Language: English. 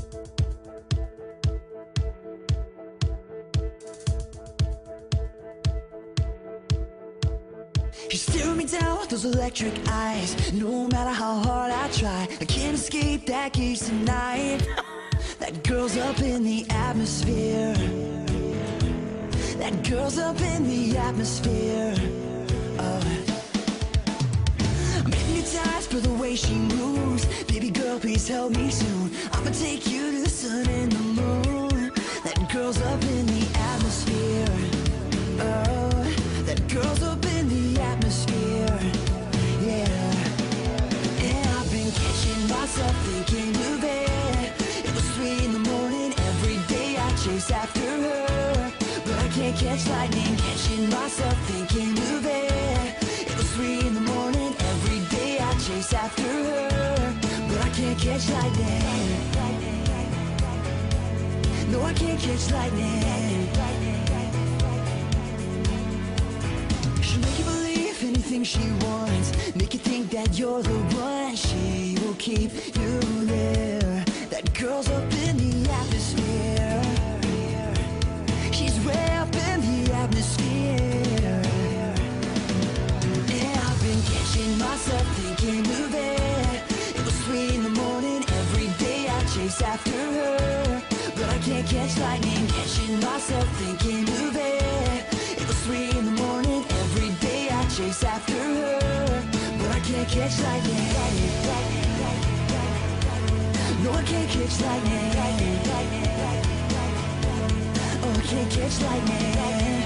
You stare me down with those electric eyes. No matter how hard I try, I can't escape that gaze tonight. That girl's up in the atmosphere. That girl's up in the atmosphere. I'm hypnotized by the way she moves. Baby girl, please help me soon. I'ma take you to the sun and the moon. That girl's up in the atmosphere. That girl's up in the atmosphere. Yeah. And I've been catching myself thinking of it. It was 3 in the morning, every day I chase after her, but I can't catch lightning. Catching myself thinking of it. It was 3 in the morning, every day I chase after her, but I can't catch lightning. No, I can't catch lightning. She'll make you believe anything she wants, make you think that you're the one. She will keep you there. That girl's up in the atmosphere. She's way up in the atmosphere. And I've been catching myself thinking of it. It was 3 in the morning, every day I chase after her, but I can't catch lightning. Catching myself thinking of it. It was 3 in the morning, every day I chase after her, but I can't catch lightning. No, I can't catch lightning. Oh, I can't catch lightning.